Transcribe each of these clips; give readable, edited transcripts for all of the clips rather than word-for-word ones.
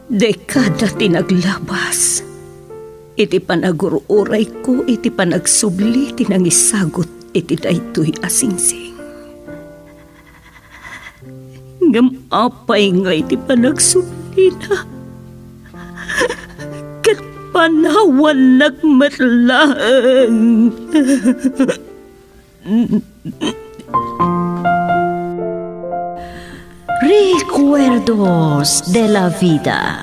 Dekada tinaglabas. Iti panagururay ko, iti panagsubli, tinangisagot, iti daytoy asingsing. Ngamapay nga iti panagsubli na. Kat panawan nagmatlang. Recuerdos de la Vida.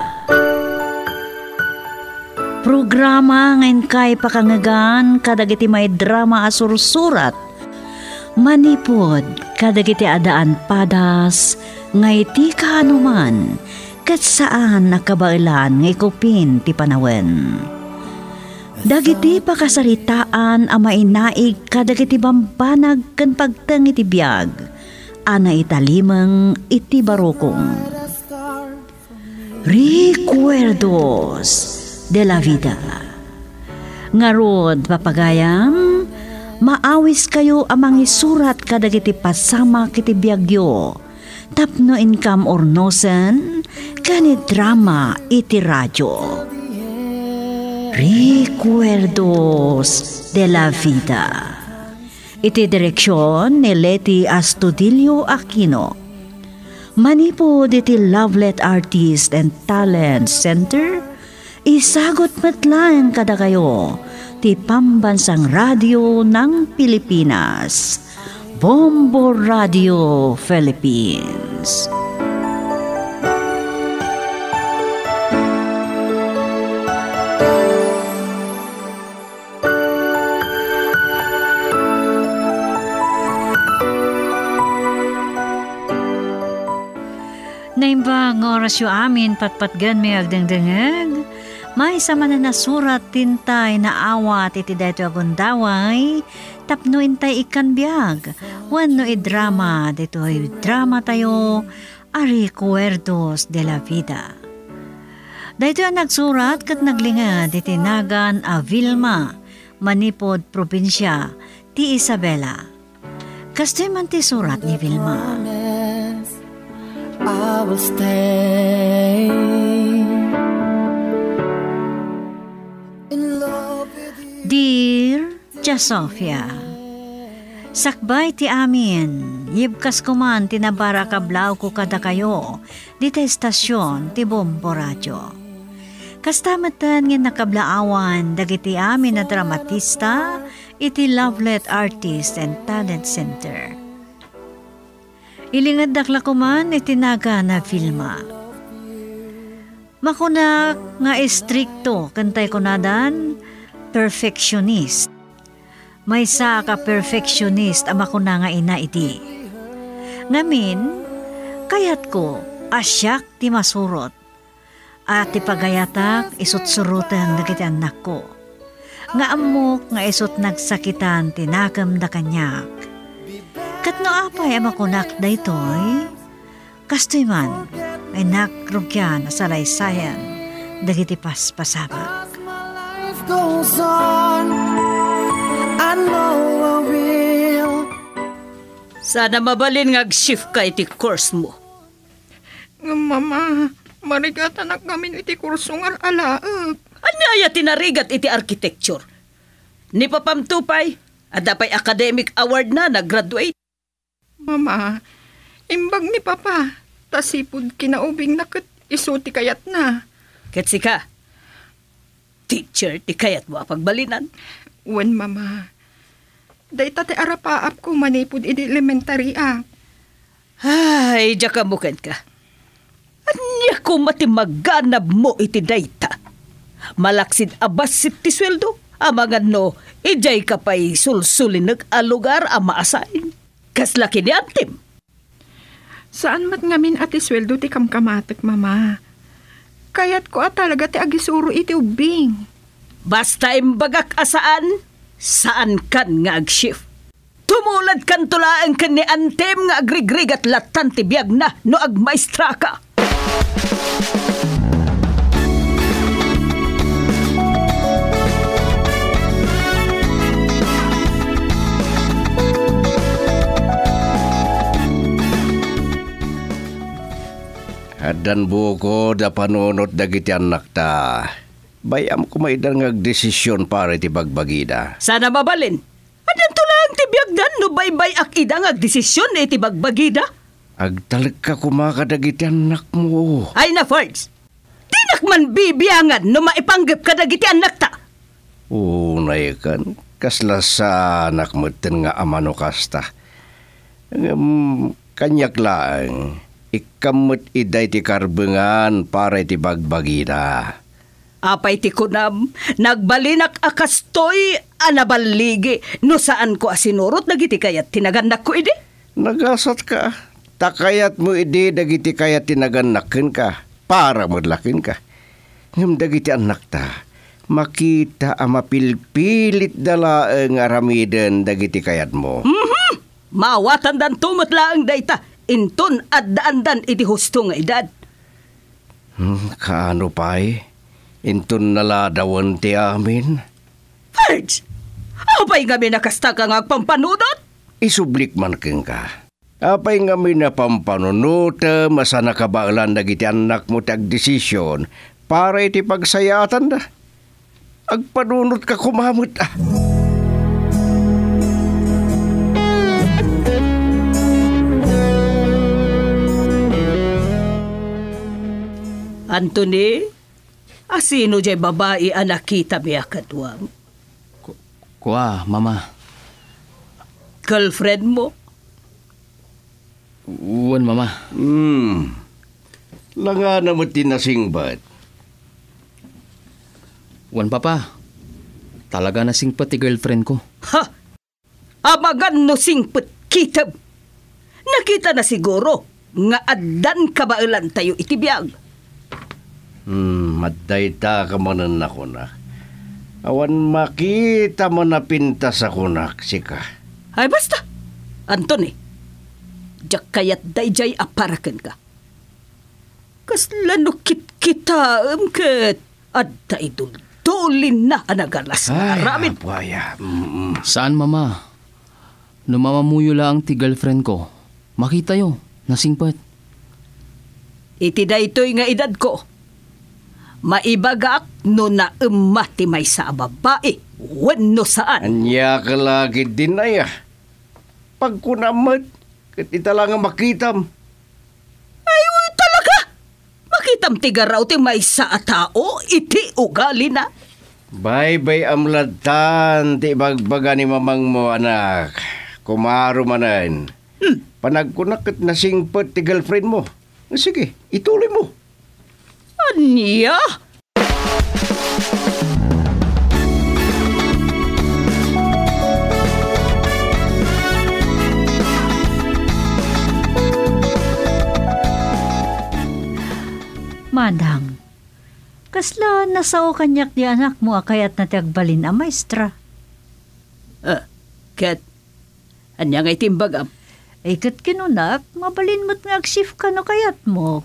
Programa ngayon kay pakangagan kadagiti may drama asursurat. Manipod kadagiti adaan padas ngay ti kahanuman kat saan nakabailan ngay kupin ti panawen. Dagiti pakasaritaan a mainaig kadagiti bambanag ken pagteng iti biag. Ana italimang iti barokong. Recuerdos de la Vida. Ngarod papagayam, maawis kayo amang isurat kadagiti pasama kiti biagyo. Tapno income or nosen, kanit drama iti radyo. Recuerdos de la Vida. Iti direksyon ni Leti Astudillo Aquino. Manipod iti Lovelet Artist and Talent Center. Isagot matlaeng kada kayo ti Pambansang Radyo ng Pilipinas. Bombo Radio Philippines. Naimbang oras yu amin patpatgan may agdengdengeg. May sama na nasurat tintay na awat iti dayto agundaway tapno intay ikan biag. Wano drama dito drama tayo a Recuerdos de la Vida. Dayto ang nagsurat kat naglingad iti nagan a Vilma, Manipod, Probinsya, ti Isabela. Kastoy man ti surat ni Vilma. I will stay. Dear Jasofia, sakbay ti amin, yibkas ko man tinabara kablaw ko kada kayo, di ta estasyon ti Bombo Radio. Kastamatan nga nakablaawan, dagiti amin na dramatista, iti Lovelet Artist and Talent Center. Ilingad dakla ko man itinaga na Vilma. Makunak nga estrikto, kantay ko nadan, perfectionist. May sa ka perfectionist ama ko na nga ina iti. Ngamin, kayat ko asyak ti masurot. At ti pagayatak isot surutan dagiti anak ko. Nga amok nga isot nagsakitan tinakam da kanyak. Katno apay ama ko nak daytoy, kastoy man ay nakrugyan sa laysayan dagiti paspasabak. Goes on, I know I will. Sana mabalin nga shift ka iti course mo. Mama, marigatan na kami iti kurso nga alaag. Anyaya tinarigat iti architecture. Ni papamtupay, adapay academic award na nag-graduate. Mama, imbag ni Papa, tasipod kinaubing na kat isuti kayat na. Ketsika, teacher, ti kayat mo pagbalinan. Wen, Mama. Day tate arapaap ko manipod iti elementary a. Ay, diya kamukan ka. Anya ko matimaganab mo iti dayta. Malaksid abas ti sweldo. Amangan no, ijay ka pa'y sulsulin nag-alugar a maasain. Kaslaki ni Antim. Saan mat ngamin ati sweldo ti kamkamatek, Mama? Kayat ko talaga ti agisuro iti ubing. Basta imbagak asaan, saan kan nga ag-shift. Tumulad kan tulaan kan ni Antem nga agrigrig at latan ti biyag na no agmaestra ka. Adan buko da panunot dagiti anak ta. Bayam ko maidang desisyon para iti bagbagida. Sana mabalin. Adan to lang ti biagdan no baybay akida nga desisyon iti bagbagida. Agtalag ka kumakadagiti anak mo. Ay na, Fords. Di nakman bibiyangan no maipanggap ka dagiti anak ta. Unay kan. Kasla sa anak mo nga amano kasta. Kanyak lang. Ikamot iday ti karbengan para iti bagbagida. Apay ti kunam, nagbalinak akastoy anabaligi no saan ko asinurot dagiti kayat tinaganak ko idi. Nagasat ka. Takayat mo idi dagiti kayat tinaganakin ka para modlakin ka. Ngam dagiti anak ta, makita ang mapilpilit dala ang aramiden dagiti kayat mo. Mawatan dan tumot laang dayta. Inton at daan-dan iti husto nga edad. Kaano pa'y? Inton naladawan ti amin? Fords! Apay nga minakasta ka nga agpampanunot? Isublik man keng ka. Apay nga minapampanunot, masana kabaalan dagiti anak mo tag desisyon para iti pagsayatan da. Agpanunot ka kumamot ah. Anthony, asino jay babae anak kita miya katwam? Kuha, mama. Girlfriend mo? Uwan, mama. Langa na mo tinasingbat. Uwan, papa. Talaga na singpat ti girlfriend ko. Ha! Amagan no singput kitab. Nakita na siguro nga addan kabailan tayo itibiyag. Madayta ka manan ako na. Awan makita mo na pintas ako na, sika. Ay basta, Anthony, jak kayat dayjay aparakan ka. Kaslanukit kita ket adda idultulin na anagalas na ramin. Apaya. Saan, mama? Numamamuyo lang ti girlfriend ko. Makita yo, nasingpat. Iti daytoy nga edad ko. Maibagak no na umati may sa babae. Wano saan? Anya ka lagi din ay pagkunamat, kat italang makitam. Ay, talaga! Makitam tigaraw ti may sa tao, iti ugali na. Bye-bye amlatan, ti bagbaga ni mamang mo anak. Kumaro manan. Panagkunakit na singpot ti girlfriend mo. Sige, ituloy mo. Anya? Madang, kasla nasao kanyak di anak mo akayat na tiagbalin a maestra. Ket, anya nga itimbagam. Ay kat kinunak, mabalin mo't nga agshift ka no kayat mo.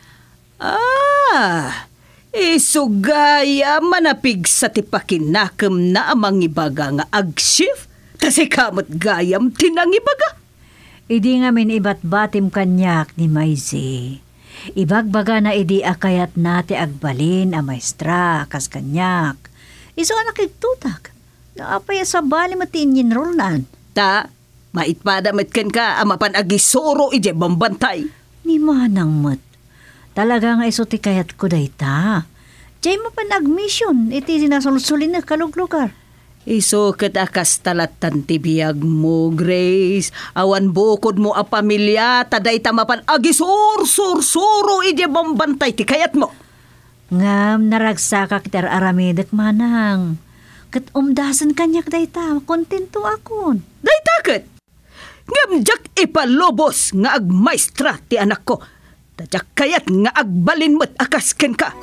Isugaya manapig sa tipakinakam na amang ibaga nga agshift. Kasi kamot gayam tinang ibaga. Idi nga min ibat batim kanyak ni Maize. Ibagbaga na idi akayat nati agbalin a maestra kas kanyak. Iso anak igtutak. Naapaya sa bali matin enroll naan. Ta, maitpadamat ken ka amapan agisoro ije bambantay. Ni manang mat. Talaga nga iso ti kayat ko dayta. Jay mo pan admission iti sinasulsulin na kaluglugar. Iso katakas talatan ti biyag mo, Grace. Awan bukod mo a pamilya, taday tamapan agisur-sur-suro ije bambantay ti kayat mo. Ngam naragsaka kitar aramidek manang. Kat umdasan kanyak dayta, kontento akon. Dayta ket. Ngam jak ipalobos nga agmaestra ti anak ko. Tadyak kayat nga agbalin mo't akasken ka.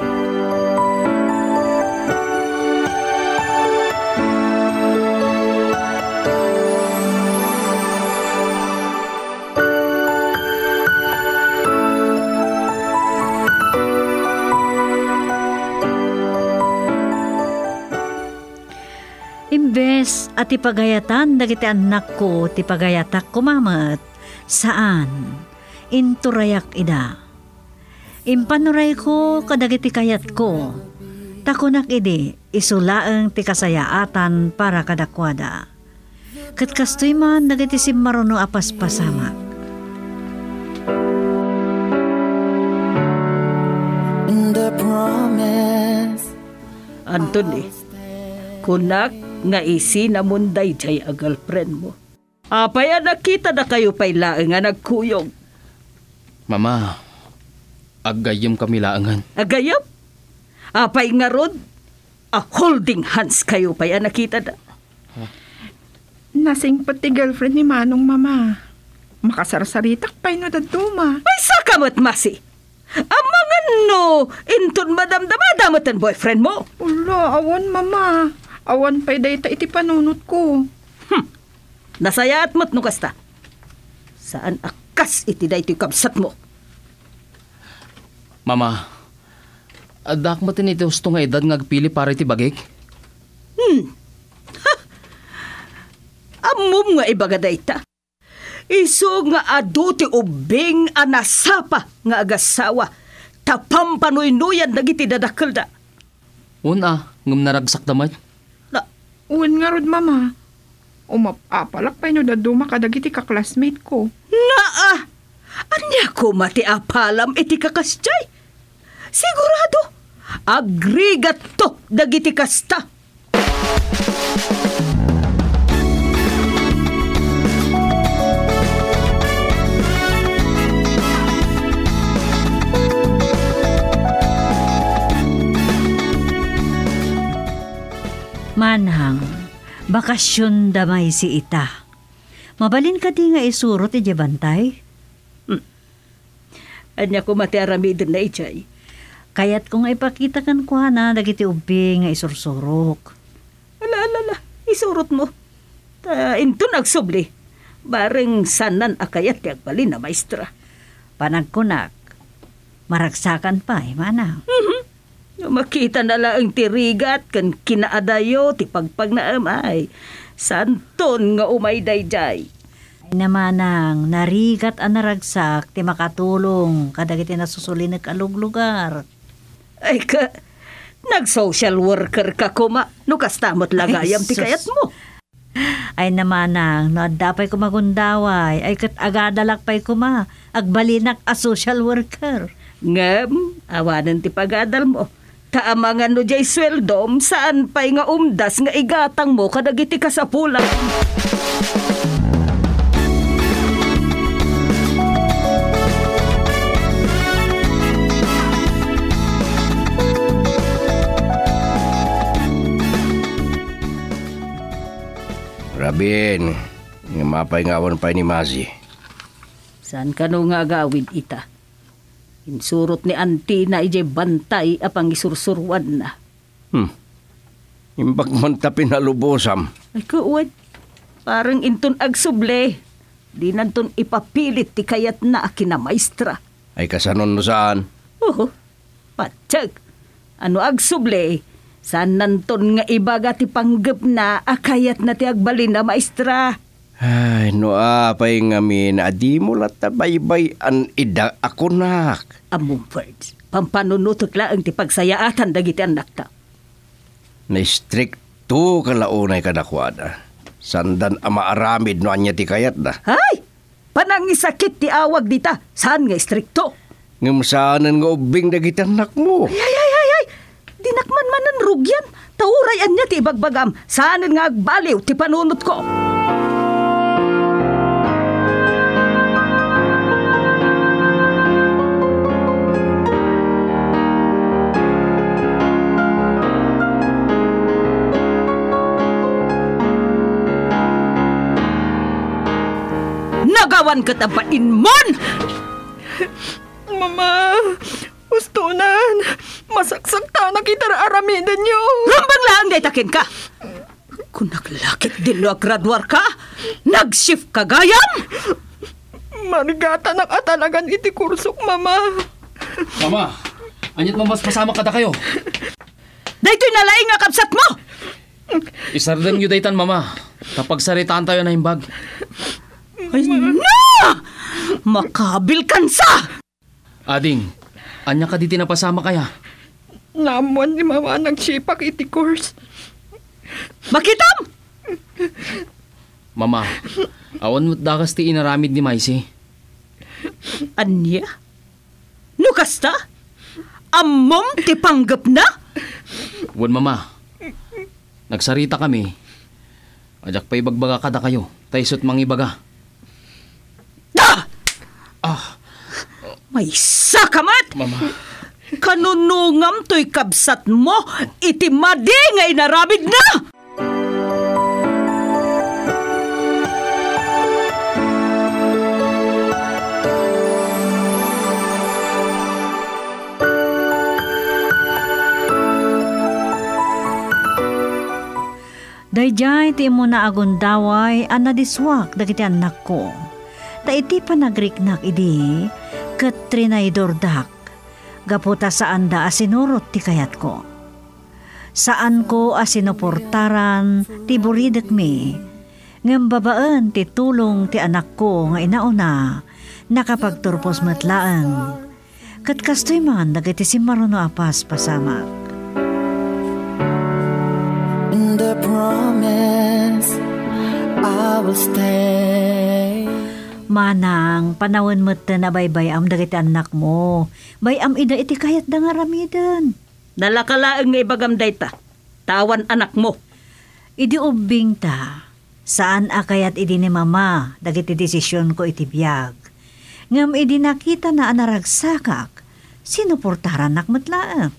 Imbes at ipagayatan dagiti anak ko ti pagayatak kumamat saan inturayak ida. Impanuray ko kadagiti kayat ko. Takunak idi, isulaang ti kasayaatan para kadakwada. Kat kastoy man dagiti simmaruno apas pasamak. The promise. Anthony, kunak nga isi na munday jay a girlfriend mo. Apay nakita na kayo pa'y laeng nga nagkuyog. Mama, agayom kami laangan. Agayap? Apay nga rod, a holding hands kayo pa'y nakita na. Nasing pati girlfriend ni Manong, mama. Makasarsaritak pa'y no daduma. May sakamot masi. Ang mga no, inton madamdamadamat ang boyfriend mo. Ulo, awan, mama. Awan pa'y dayta iti panunot ko. Nasayat mo't no kasta. Saan akas iti dayto'y kabsat mo? Mama, adak matin iti husto nga edad ngagpili para iti bagik? Amom nga ibaga dayta. Iso nga adu ti ubing anasapa nga agasawa. Tapampanuy-nuyan dagiti dadakkel da. Una, ngam naragsak damay. Uwan nga rod, mama. Umapapalak pa'y no daduma kadagiti ka-classmate ko. Naa! Anya ko mati apalam iti kakasjay. Sigurado, agrigat to dagiti kasta. Manhang, bakasyon damay si ita. Mabalin ka di nga isuro ti jabantay. Anya ko mati aramidin na ijay. Kaya't kung ipakita kan kuha na dagiti ubing nga isursurok. Ala, isurot mo. Into nagsubli. Bareng sanan akayat ti agbalin na maestra. Panagkunak, maragsakan pa manang. Makita na lang tirigat kan kinaadayo ti pagpag na amay. Santon nga umay dayjay. Ay naman ang narigat ang naragsak ti makatulong kadagiti nasusulin kaluglugar. Ay ka, nag-social worker ka kuma. No kastamot lagayam ti kayat mo. Ay naman ang nadapay ko magundaway. Ay kat agadalak pa'y kuma. Agbalinak a social worker. Ngam, awanan ti pagadal mo. Taamangan no jay sweldom saan pa'y nga umdas nga igatang mo kadagiti kasapulang. Rabin, nga mapay ngawan pa ni Mazi. Saan ka no nga agawid ita? Insurot ni auntie na ijay bantay apang isursurwan na. Imbag man ta pinalubosam. Ay kuwad, parang inton agsuble. Di nanton ipapilit ti kayat na akina maestra. Ay kasanon no saan? Patsyag. Ano agsuble? Saan nanton nga ibaga ti panggap na akayat na ti agbalin na maestra? Ay, no apay ngamin, adi mo latabaybay an ida ako nak. Among words, pampanunutot lang ti pagsayaatan dagiti anak ta. Na-stricto kalaunay kadakwada. Sandan ama aramid no anya ti kayat da. Hay! Panangisakit ti awag dita. Saan nga istrikto? Ngam saanan nga ubing dagiti anak mo. Ay! Dinakman man ng rugyan. Taurayan niya ti ibagbagam. Saanan nga agbaliw ti panunot ko. Nagawan ka tabain mon! Mama, ustunan. Masaksak ta na kita aramidan nyo. Rambang lang day takin ka. Kung naglakit din lo graduar ka, nag-shift ka gayam? Marigata na katalagan iti kursok, mama. Mama, anyat mambas pasama kada kayo. Dayto'y nalaing nga kapsat mo! Isardeng yu daytan, mama. Kapag saritaan tayo na himbag. Ay na! Makabil kansa! Ading, Anya ka di tinapasama kaya? Namuan ni mama nagsipak iti course. Makitam! Mama, awan mo't dakas ti inaramid ni Maisi. Anya? Nukasta? Amom ti panggap na? Wan mama, nagsarita kami. Ajak pa ibagbaga kada kayo, taysot mangibaga. May sakamat! Mama, Kanunungam to'y kabsat mo, iti madi nga inarabid na! Dayjay ti mo na agundaway an nadiswak dagiti anak ko. Ta iti panagriknak idi ket trinaydor dak. Gaputa saan da asinurot ti kayat ko. Saan ko asinoportaran ti buridet mi. Ngem babaan ti tulong ti anak ko nga inauna nakapagturpos matlaan. Ket kastoy man dagiti simaruno apas pasamak. In the promise, I will stay. Manang, panawin mo na baybayam dagiti anak mo. Bayam ida iti kayat da nga ramidan. Dalakalaang nga ibagam dayta. Tawan anak mo. Idi ubing ta. Saan akayat idi ni mama dagiti desisyon ko iti biyag. Ngam idi nakita na anaragsakak. Sinuportaran nakmatlaang.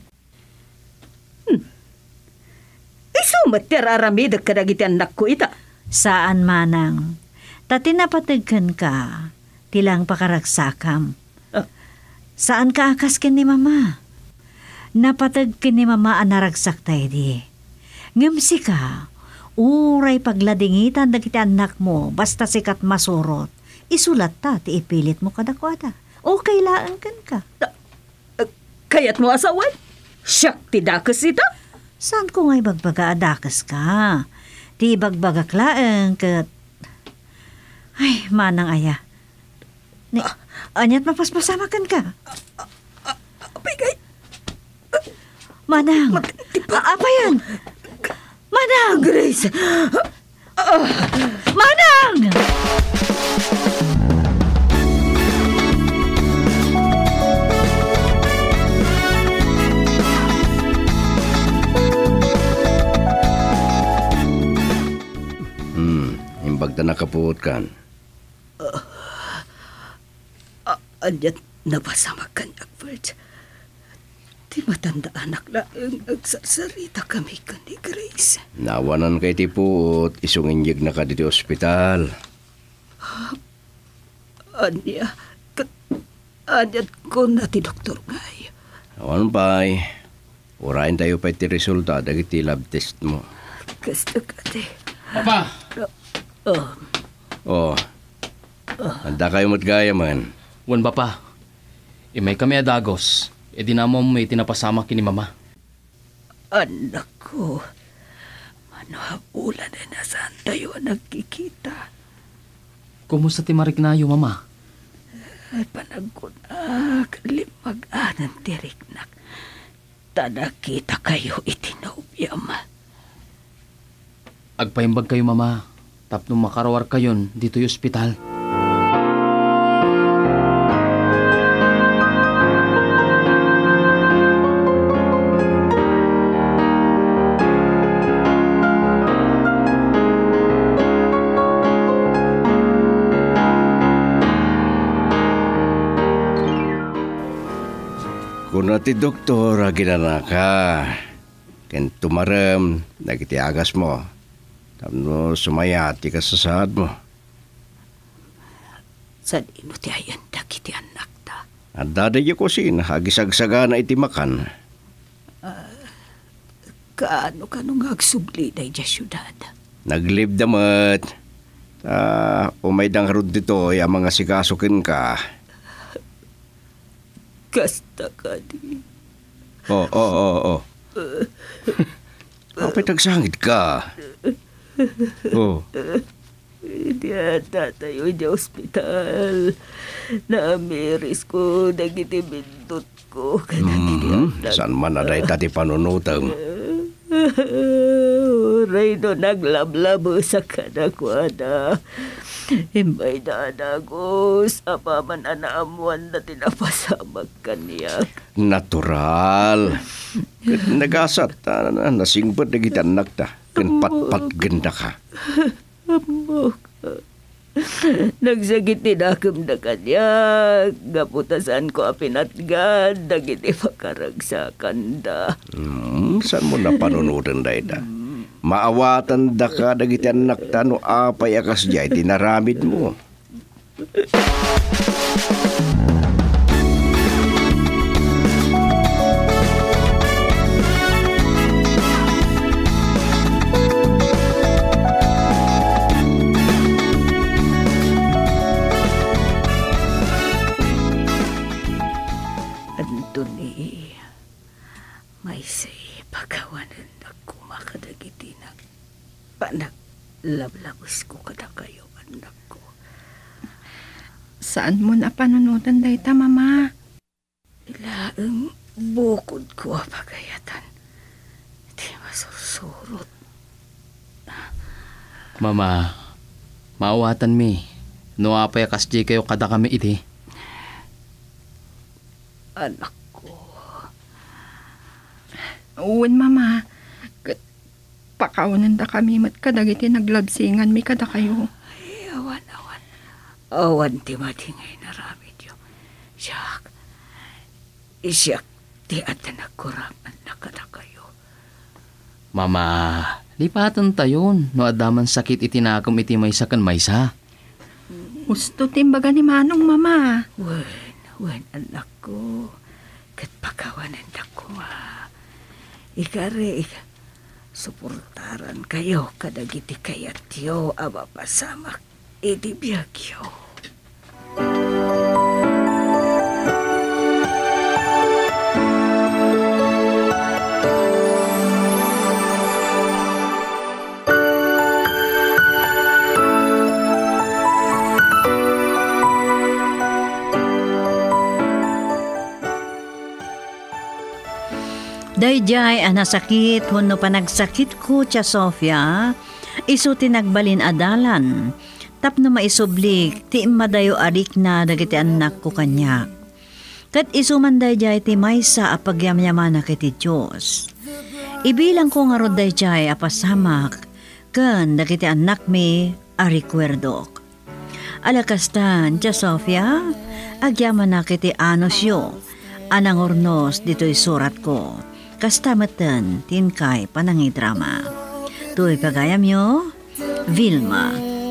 Isumat tiraramid kadagiti anak ko ita. Saan manang? Tati napatagkan ka. Tilang pakaragsakam. Saan ka akas ken ni mama? Napatagkan ni mama anaragsak tayo di. Ngamsi ka, uray pagladingitan dagiti anak mo basta sikat masurot. Isulat ta ti ipilit mo kadakwada. Okay laan kan ka. Kayat mo asawan? Siyak ti dakas ita? Saan ko nga'y bagbaga adakas ka? Ti bagbaga klaeng ket... Ay, manang aya. Anyat mapaspasamakan ka. Apay Manang, apa yan? Manang! Grace! Manang! Imbag na nakapuot kan. Anyat napasama ka niya, Bert. Di matanda anak laeng agsarsarita kami ka ni Grace. Nawanan kay ti puot, isunginyig na ka dito ospital. Anyat ko na ti doktor ngay. Awan pa'y, urain tayo pa'y ti resulta dagiti lab test mo. Gusto ka ti. Papa! Handa kayo matgaya man. Wan ba pa? Imay kami adagos. E di na mo may tinapasama kini mama. Anak ko, manahabulan na saan tayo nagkikita. Kumusta ti mariknayo, mama? Ay panagkunak, limag-anan tiriknak. Tanakita kayo itinobiyam. Agpaimbag kayo, mama. Tapno makarawar kayon dito yung ospital. Kung ti doktor, ginana ka. Ken tumarem, nagiti agas mo. Tapno sumayati ka sa sahad mo. San ino ti ayan dakiti anak ta? At daday ko sin, hagisagsaga na iti makan. Kaano nga agsubli day dya syudad? Naglib damat. Umay dang harod dito, ang mga sikasukin ka. Kasta ka di. Oo. Apay tagsangit ka. Di ata tayo di ospital. Naamiris ko, dagiti bindot ko. Saan man na dahi tati panunutang? Uray do naglablabo sa kadakwada. Himbay dadagos, apaman anaamuan na tinapasamag kaniyak. Natural. Nagasat, nasingbad na kita anak ta. Kan pat-pat ganda ka. Amo ka. Nagsagit tinakam na kanya. Gaputasan ko apinatgan. Dagiti pakaragsakan da. Saan mo na panunudan dahi da? Maawatan da ka dagiti anak ta no apay akas jay tinaramid mo. Antony, may say pagkawanan na kumakadagiti na panaglablabos ko kada kayo, anak ko. Saan mo na panunutan dayta, mama? Ilaang bukod ko pagayatan. Di masursurot. Mama, maawatan mi. No apay kasdi kayo kada kami iti. Anak ko. Uwan, mama. Pakawanan da kami mat kadagiti naglabsingan mi kada kayo. Ay, awan. Awan ti matingay na ramid yung. Siyak ti ata nagkuraman na kada kayo. Mama, lipatan tayon. No adaman sakit itinakam iti maysa kan maysa. Gusto timbaga ni Manong, mama. Wen, anak ko. Kat pakawanan da ko nga. Ikare, suportaran kayo kadagiti kayat yo abapasamak iti biyagyo. Dayjay anasakit wenno panagsakit ko tia Sofia, isu tinagbalin adalan, tapno maisublik ti madayo arik na dagiti anak ko kanyak. Kat isu man dayjay ti maysa apagyamyamana kiti Diyos. Ibilang ko nga rod dayjay apasamak, ken dagiti anak mi arikwerdok. Alakastan tia Sofia, agyaman na kiti anosyo, anang ornos dito'y surat ko. Kastamatan tinkay panangidrama. Tuy pagayam yo, Vilma.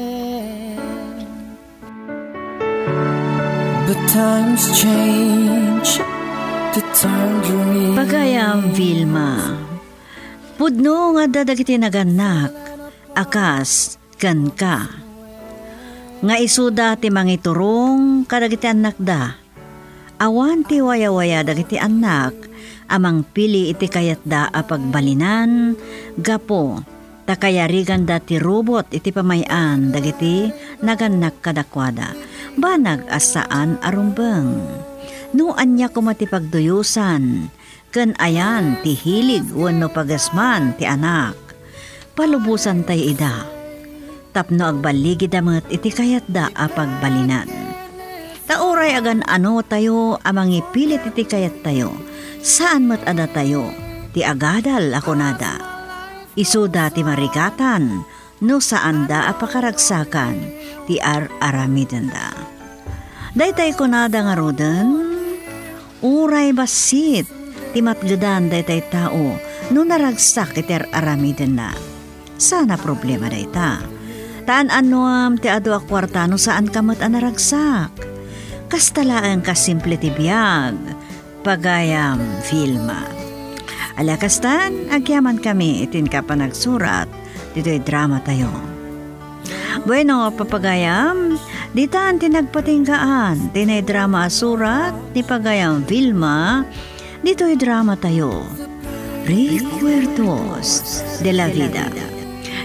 But times change to tangerine. Pagayam Vilma. Pudno nga dadagiti naganak, akas kan ka. Nga isuda ti mangiturong kadagiti anak da. Awan ti waya-waya dagiti anak, amang pili iti kayat da apagbalinan, gapo, takayarigan da ti robot iti pamayan, dagiti naganak kadakwada, banag asaan arumbeng. No anya kumati pagduyusan, ken ayan ti hilig wenno pagasman ti anak, palubusan tay ida, tapno agbaligi damet iti kayat da apagbalinan. Tauray agan ano tayo amang ipilit iti kayat tayo, saan mat ada tayo, ti agadal ako nada. Isuda ti marikatan, no saan da apakaragsakan, ti aramiden da. Daytay ko nada nga roden, uray basit, ti matgadan daytay tao, no naragsak iti aramiden na. Sana problema dayta. Taan anuam ti adu akwarta no saan kamat anaragsak. Kastalaan kasimple ti biyag, pagayam Vilma. Alakastan, agyaman kami itin ka pa nagsurat, dito'y drama tayo. Bueno, papagayam, ditaan tinagpatinggaan, tinay drama surat, ni pagayam Vilma, dito'y drama tayo. Recuerdos de la vida.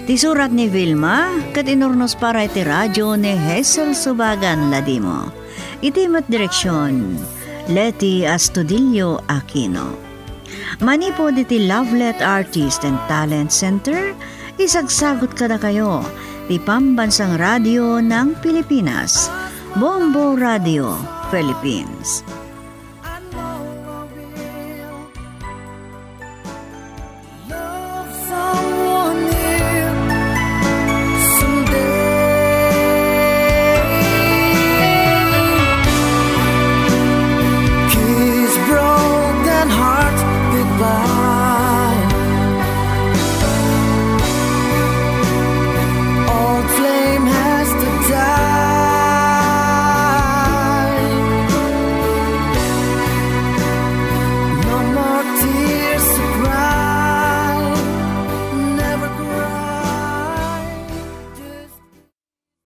Ti surat ni Vilma, kat inornos para iti radyo ni Hazel Subagan Ladimo. Iti mat direksyon, Leti Astudillo Aquino. Manipod iti Lovelet Artist and Talent Center, isagsagot kada kayo, ti Pambansang Radio ng Pilipinas, Bombo Radio, Philippines.